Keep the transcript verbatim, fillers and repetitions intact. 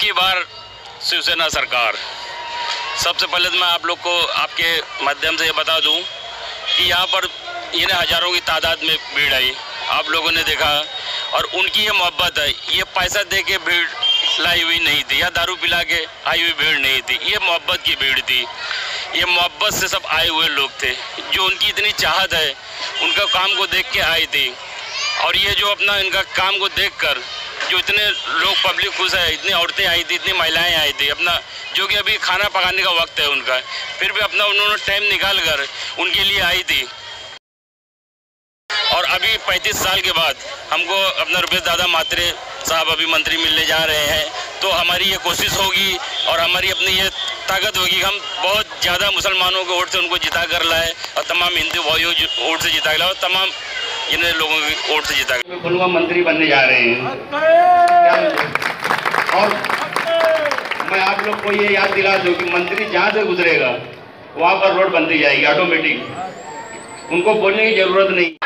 की बार शिवसेना सरकार। सबसे पहले तो मैं आप लोग को आपके माध्यम से ये बता दूं कि यहाँ पर इन्हें हज़ारों की तादाद में भीड़ आई, आप लोगों ने देखा, और उनकी ये मोहब्बत है। ये पैसा दे के भीड़ लाई हुई नहीं थी या दारू पिला के आई हुई भीड़ नहीं थी, ये मोहब्बत की भीड़ थी। ये मोहब्बत से सब आए हुए लोग थे, जो उनकी इतनी चाहत है, उनका काम को देख के आई थी। और ये जो अपना इनका काम को देखकर जो इतने लोग पब्लिक खुश है, इतनी औरतें आई थी, इतनी महिलाएं आई थी, अपना जो कि अभी खाना पकाने का वक्त है उनका, फिर भी अपना उन्होंने टाइम निकाल कर उनके लिए आई थी। और अभी पैंतीस साल के बाद हमको अपना रुपेश दादा म्हात्रे साहब अभी मंत्री मिलने जा रहे हैं, तो हमारी ये कोशिश होगी और हमारी अपनी ये ताकत होगी कि हम बहुत ज़्यादा मुसलमानों के वोट से उनको जिता कर लाए और तमाम हिंदू भाइयों वोट से जिता कर लाए और तमाम इन लोगों के वोट से जिता कर उनका मंत्री बनने जा रहे हैं। और मैं आप लोग को ये याद दिला दूँ कि मंत्री जहाँ से गुजरेगा वहाँ पर रोड बनती जाएगी ऑटोमेटिक, उनको बोलने की जरूरत नहीं।